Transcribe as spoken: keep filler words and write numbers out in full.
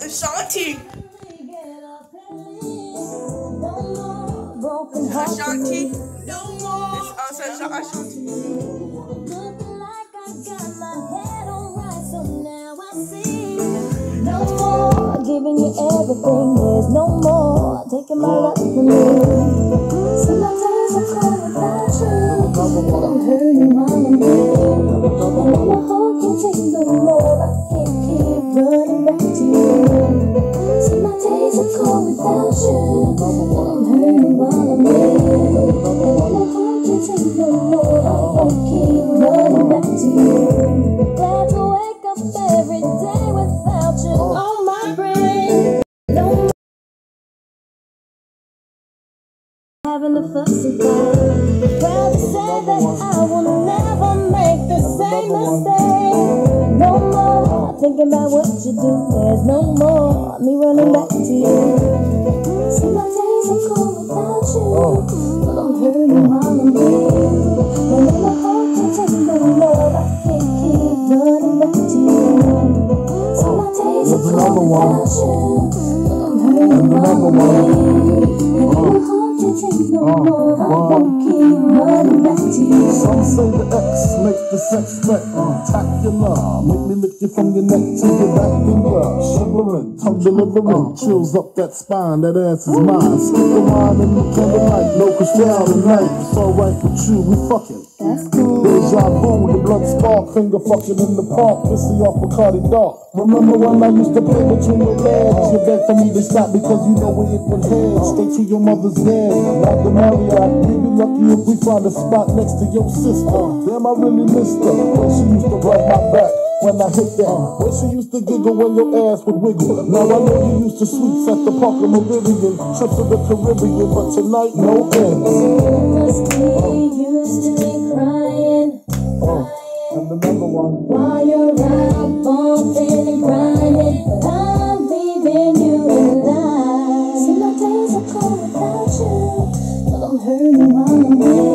Ashanti. Ashanti. No more. It's also Ashanti. Looking like I got my head on right, so now I see. No more giving you everything. There's no more taking my love from me. See, my days are cold without you, but I'm hurting while I'm here. And now my heart can't take no more. I can't keep running back to you. See, my days are cold without you, but I'm hurting while I'm here. And now my heart can't take no more. I won't keep running back to you. Glad to wake up every day without you on my brain. No more having to fuss and fight. Proud to say that I will never make the same mistake. No more thinking about what you do. There's no more me running back to you. See, my days are cold without you, but I'm hurting while I'm here. And then my heart can't take no more. I can't keep running back to you. See, my days are cold without you, but I'm hurting while I'm here. And then my heart can't take no more. I won't keep running back to you. Some say the X makes the sex spectacular. Make me lick you from your neck to your back finger. Shivering, tongue delivering, chills up that spine. That ass is mine. Skip the wine and the candlelight. No Cristal tonight. It's alright with you, we fucking. That's cool. Deja vu, the blood spark, finger fucking in the park. Pissy off Bacardi Dark. Remember when I used to play between your legs? You begged for me to stop because you know where it would head. Straight to your mother's bed, like the Marriott. We'd be lucky if we find a spot next to your sister. Damn, I really missed her. When she used to rub my back when I hit that. When she used to giggle when your ass would wiggle. Now I know you used to sweets at the Park of Meridian, trips to the Caribbean, but tonight no ends. You must be used to me crying. And the number one. While you're out bumping and grinding, but I'm leaving you alive. See, my days are cold without you, but I'm hurting while I'm here.